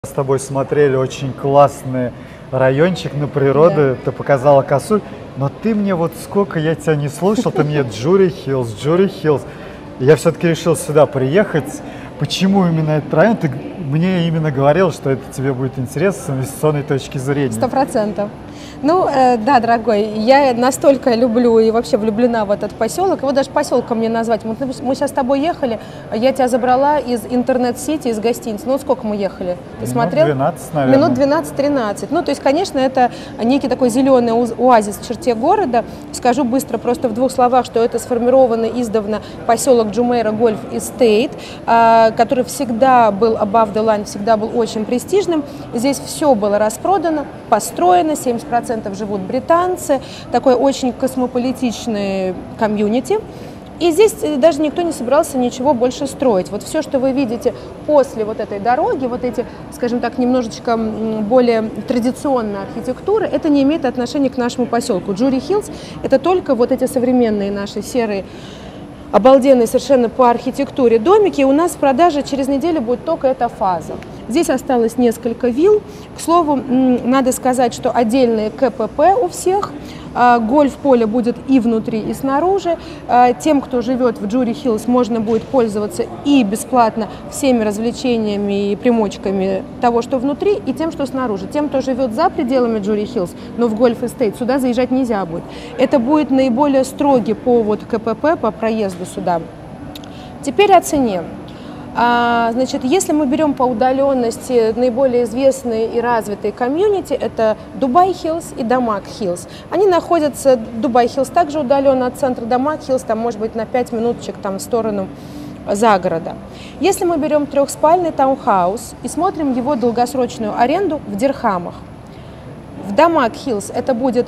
С тобой смотрели очень классный райончик на природу, ты показала Косуль, но ты мне вот сколько я тебя не слушал, ты мне Джури Хиллз. Я все-таки решил сюда приехать. Почему именно этот район? Ты мне именно говорил, что это тебе будет интересно с инвестиционной точки зрения. 100%. Ну, да, дорогой, я настолько люблю и вообще влюблена в этот поселок. Его даже поселком мне назвать. Мы сейчас с тобой ехали, я тебя забрала из интернет-сити, из гостиницы. Ну, сколько мы ехали? Ты смотрел? 12, наверное. Минут 12-13. Ну, то есть, конечно, это некий такой зеленый оазис в черте города. Скажу быстро, просто в двух словах, что это сформированный издавна поселок Jumeirah Golf Estate, который всегда был above the line, всегда был очень престижным. Здесь все было распродано, построено, 70% живут британцы, такой очень космополитичный комьюнити. И здесь даже никто не собирался ничего больше строить. Вот все, что вы видите после вот этой дороги, вот эти, скажем так, немножечко более традиционная архитектура, это не имеет отношения к нашему поселку. Джури Хиллз – это только вот эти современные наши серые, обалденные совершенно по архитектуре домики. И у нас в продаже через неделю будет только эта фаза. Здесь осталось несколько вилл. К слову, надо сказать, что отдельные КПП у всех. Гольф-поле будет и внутри, и снаружи. Тем, кто живет в Джури Хиллз, можно будет пользоваться и бесплатно всеми развлечениями и примочками того, что внутри, и тем, что снаружи. Тем, кто живет за пределами Джури Хиллз, но в Гольф-эстейт, сюда заезжать нельзя будет. Это будет наиболее строгий по вот КПП, по проезду сюда. Теперь о цене. Значит, если мы берем по удаленности наиболее известные и развитые комьюнити, это Дубай Хиллз и Дамаг Хиллз. Они находятся, Дубай Хиллз также удаленно от центра, Дамаг Хиллз там может быть на 5 минуточек там в сторону загорода. Если мы берем трехспальный таунхаус и смотрим его долгосрочную аренду в дирхамах, в Дамаг Хиллз это будет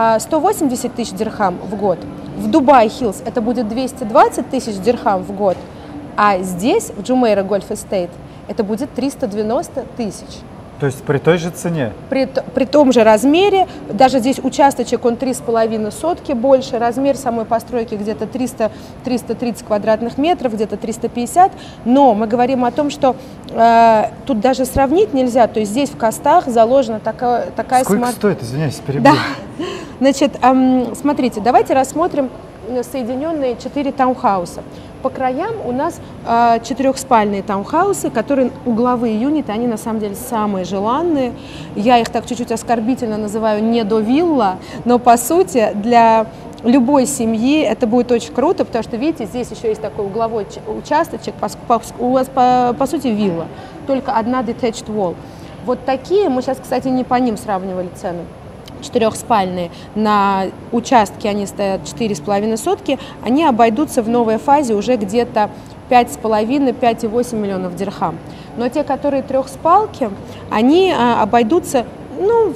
180 тысяч дирхам в год, в Дубай Хиллз это будет 220 тысяч дирхам в год, а здесь, в Jumeirah Golf Estate, это будет 390 тысяч. То есть при той же цене? При том же размере. Даже здесь участочек, он 3,5 сотки больше. Размер самой постройки где-то 330 квадратных метров, где-то 350. Но мы говорим о том, что тут даже сравнить нельзя. То есть здесь в костах заложена такая... Сколько стоит, извиняюсь, перебью? Да. Значит, смотрите, давайте рассмотрим соединенные 4 таунхауса. По краям у нас четырехспальные таунхаусы, которые угловые юниты, они на самом деле самые желанные. Я их так чуть-чуть оскорбительно называю недовилла, но по сути для любой семьи это будет очень круто, потому что, видите, здесь еще есть такой угловой участочек, у вас по сути вилла, только одна detached wall. Вот такие, мы сейчас, кстати, не по ним сравнивали цены. Четырехспальные, на участке они стоят 4,5 сотки, они обойдутся в новой фазе уже где-то 5,5-5,8 миллионов дирхам. Но те, которые трехспалки, они обойдутся в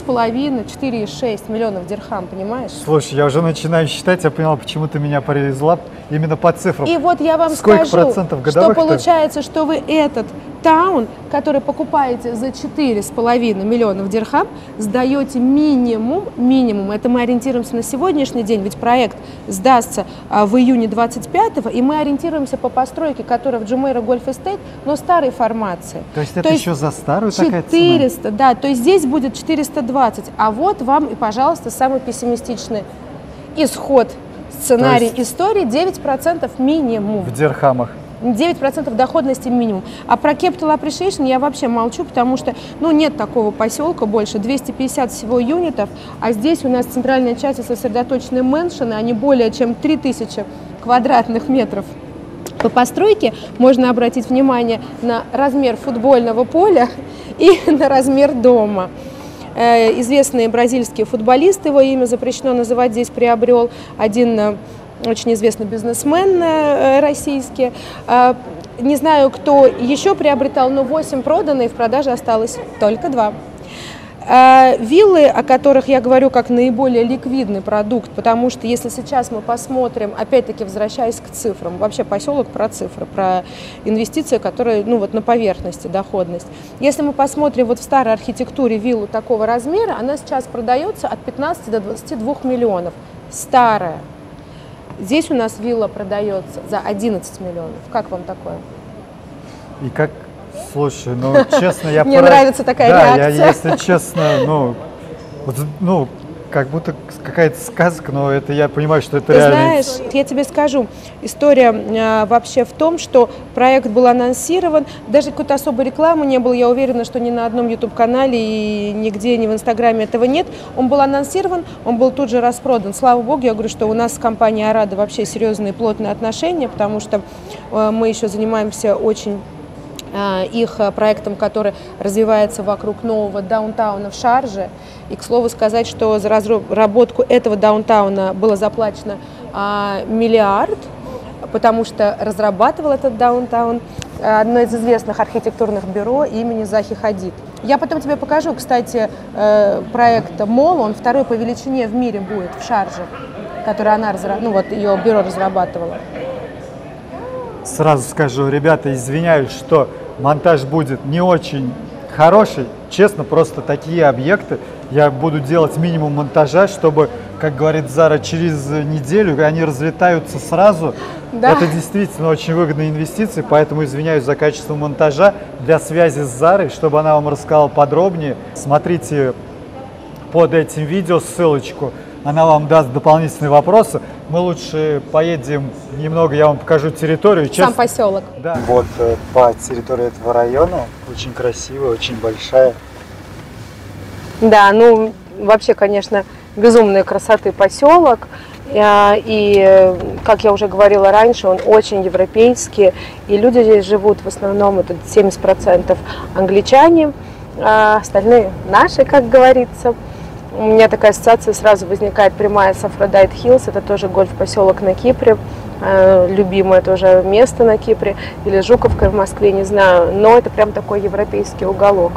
4,5-4,6 миллионов дирхам, понимаешь? Слушай, я уже начинаю считать, я поняла, почему ты меня привезла именно по цифрам. И вот я вам Сколько скажу, процентов годовых что получается, что вы этот таун, который покупаете за 4,5 миллионов дирхам, сдаете минимум, это мы ориентируемся на сегодняшний день, ведь проект сдастся в июне 25-го, и мы ориентируемся по постройке, которая в Jumeirah Golf Estate, но старой формации. То есть это еще за старую 400, такая цена? 400, да, то есть здесь будет 420, а вот вам и, пожалуйста, самый пессимистичный исход, сценарий истории, 9% минимум. В дирхамах. 9% доходности минимум. А про Capital Appreciation я вообще молчу, потому что нет такого поселка больше, 250 всего юнитов, а здесь у нас центральная часть сосредоточены мэншены, они более чем 3000 квадратных метров. По постройке можно обратить внимание на размер футбольного поля и на размер дома. Известный бразильский футболист, его имя запрещено называть, здесь приобрел один очень известный бизнесмен российский. Не знаю, кто еще приобретал, но 8 продано, и в продаже осталось только 2. Виллы, о которых я говорю как наиболее ликвидный продукт, потому что если сейчас мы посмотрим, опять-таки возвращаясь к цифрам, вообще поселок про цифры, про инвестиции, которые на поверхности, доходность. Если мы посмотрим в старой архитектуре виллу такого размера, она сейчас продается от 15 до 22 миллионов. Старая. Здесь у нас вилла продается за 11 миллионов. Как вам такое? И как Слушай, ну честно, я Мне нравится такая да, реакция. я, если честно, ну, вот, ну, как будто какая-то сказка, но это я понимаю, что это Ты реально. знаешь, я тебе скажу, история вообще в том, что проект был анонсирован, даже какой-то особой рекламы не было, я уверена, что ни на одном YouTube-канале и нигде, ни в Инстаграме этого нет. Он был анонсирован, он был тут же распродан. Слава богу, я говорю, что у нас с компанией «Арада» вообще серьезные плотные отношения, потому что мы еще занимаемся очень их проектом, который развивается вокруг нового даунтауна в Шарже. И, к слову сказать, что за разработку этого даунтауна было заплачено миллиард, потому что разрабатывал этот даунтаун одно из известных архитектурных бюро имени Захи Хадид. Я потом тебе покажу, кстати, проект МОЛ, он второй по величине в мире будет в Шарже, который она, ну вот ее бюро разрабатывало. Сразу скажу, ребята, извиняюсь, что монтаж будет не очень хороший. Честно, просто такие объекты я буду делать минимум монтажа, чтобы, как говорит Зара, через неделю они разлетаются сразу. Да. Это действительно очень выгодные инвестиции, поэтому извиняюсь за качество монтажа. Для связи с Зарой, чтобы она вам рассказала подробнее, смотрите под этим видео ссылочку. Она вам даст дополнительные вопросы. Мы лучше поедем немного, я вам покажу территорию. Сам поселок. Да. Вот по территории этого района, очень красивая, очень большая. Да, ну вообще, конечно, безумной красоты поселок. И, как я уже говорила раньше, он очень европейский. И люди здесь живут в основном, это 70% англичане, а остальные наши, как говорится. У меня такая ассоциация сразу возникает прямая с Афродайт Хиллз. Это тоже гольф-поселок на Кипре. Любимое тоже место на Кипре. Или Жуковка в Москве, не знаю. Но это прям такой европейский уголок.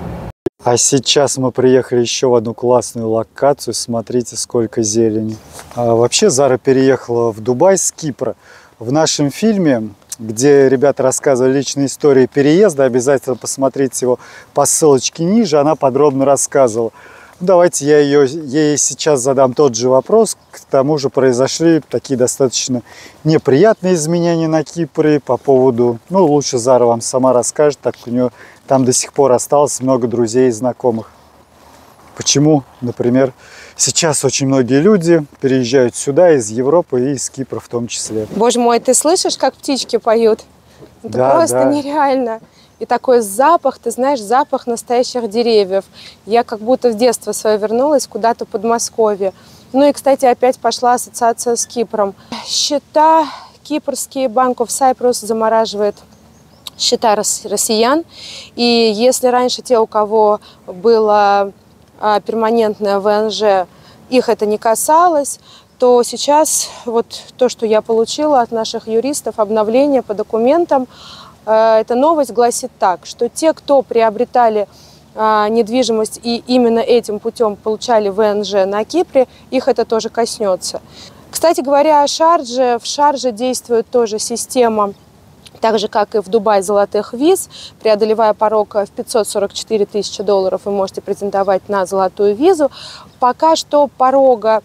А сейчас мы приехали еще в одну классную локацию. Смотрите, сколько зелени. Вообще Зара переехала в Дубай с Кипра. В нашем фильме, где ребята рассказывали личные истории переезда, обязательно посмотрите его по ссылочке ниже, она подробно рассказывала. Давайте я ей сейчас задам тот же вопрос. К тому же произошли такие достаточно неприятные изменения на Кипре по поводу... Ну, лучше Зара вам сама расскажет, так как у нее там до сих пор осталось много друзей и знакомых. Почему, например, сейчас очень многие люди переезжают сюда из Европы и из Кипра в том числе. Боже мой, ты слышишь, как птички поют? Это Да, просто да. нереально. И такой запах, ты знаешь, запах настоящих деревьев. Я как будто в детство свое вернулась куда-то в Подмосковье. Ну и, кстати, опять пошла ассоциация с Кипром. Счета кипрские, Bank of Cyprus замораживает счета россиян. И если раньше те, у кого было перманентное ВНЖ, их это не касалось, то сейчас вот то, что я получила от наших юристов, обновление по документам, эта новость гласит так, что те, кто приобретали недвижимость и именно этим путем получали ВНЖ на Кипре, их это тоже коснется. Кстати говоря, о Шардже, в Шардже действует тоже система, так же, как и в Дубае, золотых виз. Преодолевая порог в $544 тысячи, вы можете претендовать на золотую визу. Пока что порога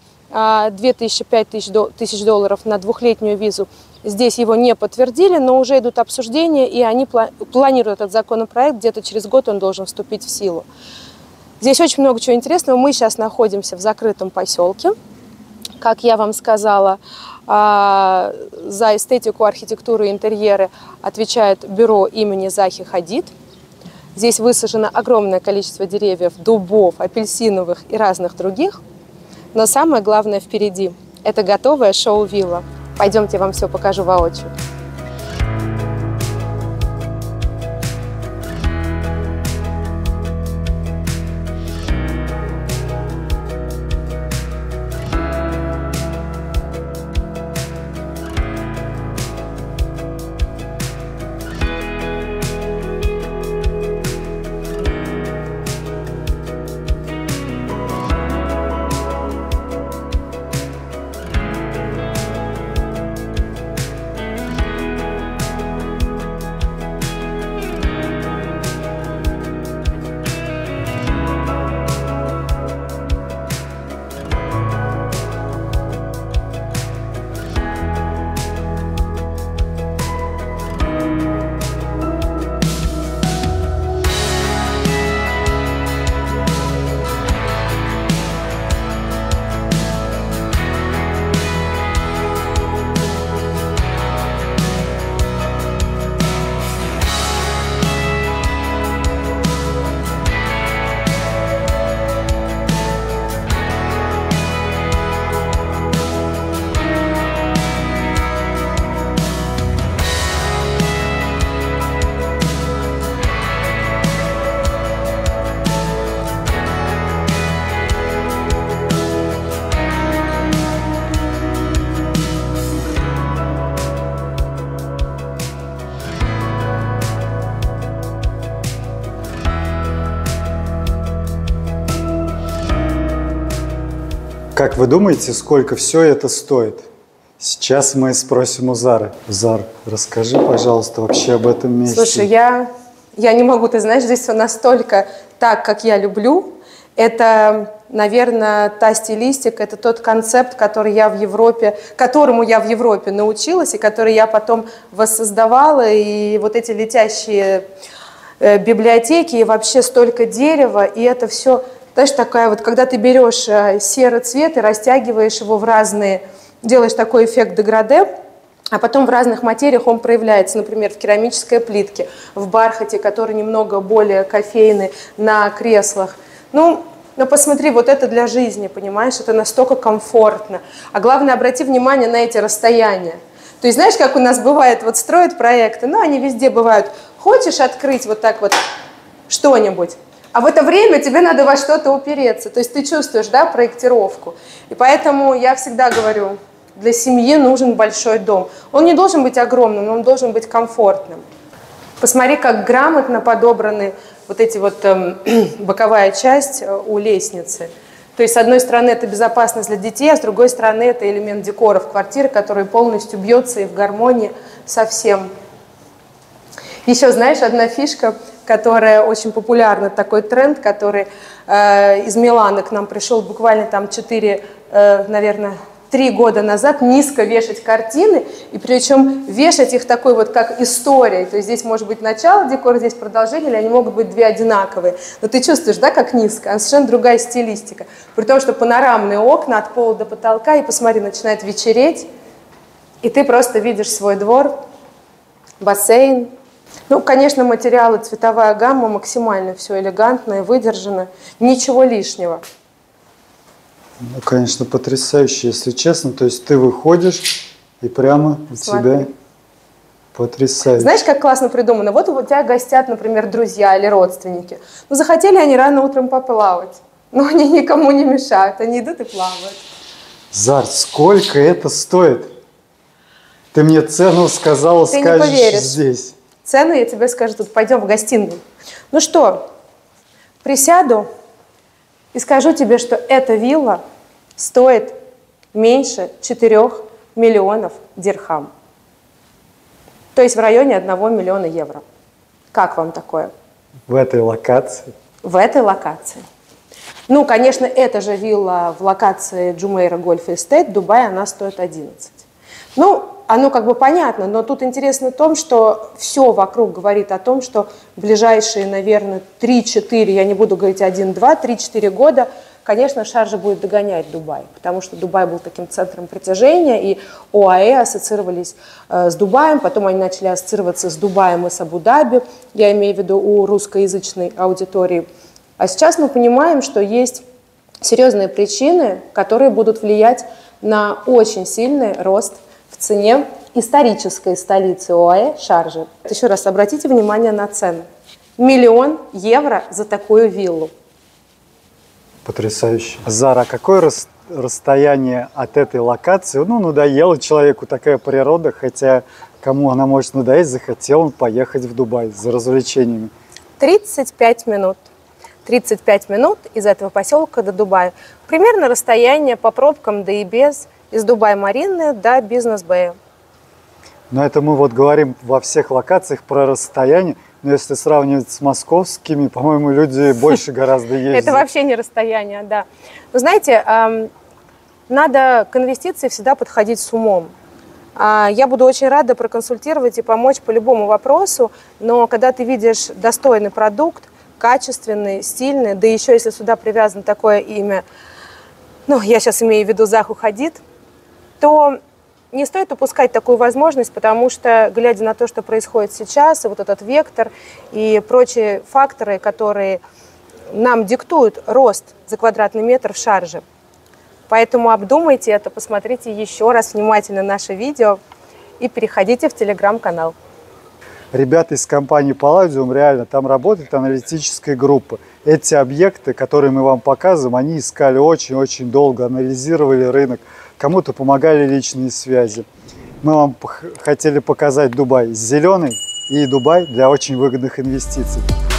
$2000-5000 тысяч на двухлетнюю визу здесь его не подтвердили, но уже идут обсуждения, и они планируют этот законопроект, где-то через год он должен вступить в силу. Здесь очень много чего интересного. Мы сейчас находимся в закрытом поселке. Как я вам сказала, за эстетику, архитектуру и интерьеры отвечает бюро имени Захи Хадид. Здесь высажено огромное количество деревьев, дубов, апельсиновых и разных других. Но самое главное впереди – это готовая шоу-вилла. Пойдемте, я вам все покажу воочию. Как вы думаете, сколько все это стоит? Сейчас мы спросим у Зары. Зар, расскажи, пожалуйста, вообще об этом месте. Слушай, я не могу, ты знаешь, здесь все настолько так, как я люблю. Это, наверное, та стилистика, это тот концепт, которому я в Европе научилась, и который я потом воссоздавала. И вот эти летящие библиотеки, и вообще столько дерева, и это все, знаешь, такая вот, когда ты берешь серый цвет и растягиваешь его в разные, делаешь такой эффект деграде, а потом в разных материях он проявляется, например, в керамической плитке, в бархате, который немного более кофейный, на креслах. Ну, посмотри, вот это для жизни, понимаешь, это настолько комфортно. А главное, обрати внимание на эти расстояния. То есть, знаешь, как у нас бывает, вот строят проекты, ну, они везде бывают. Хочешь открыть вот так вот что-нибудь, а в это время тебе надо во что-то упереться. То есть ты чувствуешь, да, проектировку. И поэтому я всегда говорю, для семьи нужен большой дом. Он не должен быть огромным, но он должен быть комфортным. Посмотри, как грамотно подобраны вот эти вот боковая часть у лестницы. То есть, с одной стороны, это безопасность для детей, а с другой стороны, это элемент декора в квартире, который полностью бьется и в гармонии со всем. Еще, знаешь, одна фишка, которая очень популярна, такой тренд, который из Милана к нам пришел буквально там 3 года назад, низко вешать картины, и причем вешать их такой вот как историей. То есть здесь может быть начало декора, здесь продолжение, или они могут быть две одинаковые. Но ты чувствуешь, да, как низко? Она совершенно другая стилистика. При том, что панорамные окна от пола до потолка, и посмотри, начинает вечереть, и ты просто видишь свой двор, бассейн. Ну, конечно, материалы, цветовая гамма, максимально все элегантно и выдержано, ничего лишнего. Ну, конечно, потрясающе, если честно. То есть ты выходишь, и прямо у тебя потрясающе. Знаешь, как классно придумано? Вот у тебя гостят, например, друзья или родственники. Ну, захотели они рано утром поплавать. Но они никому не мешают, они идут и плавают. Зар, сколько это стоит? Ты мне цену сказала, ты скажешь не поверишь. Здесь. Цену я тебе скажу тут. Пойдем в гостиную. Ну что, присяду и скажу тебе, что эта вилла стоит меньше 4 миллионов дирхам. То есть в районе 1 миллиона евро. Как вам такое? В этой локации? В этой локации. Ну, конечно, эта же вилла в локации Jumeirah Golf Estate, Дубай, она стоит 11. Ну, оно как бы понятно, но тут интересно в том, что все вокруг говорит о том, что в ближайшие, наверное, 3-4, я не буду говорить 1-2, 3-4 года, конечно, Шарджа будет догонять Дубай, потому что Дубай был таким центром притяжения, и ОАЭ ассоциировались с Дубаем, потом они начали ассоциироваться с Дубаем и с Абу-Даби, я имею в виду у русскоязычной аудитории. А сейчас мы понимаем, что есть серьезные причины, которые будут влиять на очень сильный рост в цене исторической столицы ОАЭ Шарджи. Еще раз обратите внимание на цену. 1 000 000 евро за такую виллу. Потрясающе. Зара, какое расстояние от этой локации? Ну, надоело человеку такая природа, хотя кому она может надоесть, захотел он поехать в Дубай за развлечениями. 35 минут. 35 минут из этого поселка до Дубая. Примерно расстояние по пробкам, да и без, из Дубай-Марины до Бизнес-Бэя. Но это мы вот говорим во всех локациях про расстояние. Но если сравнивать с московскими, по-моему, люди больше гораздо ездят. Это вообще не расстояние, да. Вы знаете, надо к инвестиции всегда подходить с умом. Я буду очень рада проконсультировать и помочь по любому вопросу, но когда ты видишь достойный продукт, качественный, стильный, да еще если сюда привязано такое имя, ну, я сейчас имею в виду Заху Хадид, то не стоит упускать такую возможность, потому что, глядя на то, что происходит сейчас, и вот этот вектор, и прочие факторы, которые нам диктуют рост за квадратный метр в Шардже. Поэтому обдумайте это, посмотрите еще раз внимательно наше видео и переходите в телеграм-канал. Ребята из компании Palladium, реально, там работает аналитическая группа. Эти объекты, которые мы вам показываем, они искали очень-очень долго, анализировали рынок, кому-то помогали личные связи. Мы вам хотели показать Дубай зеленый и Дубай для очень выгодных инвестиций.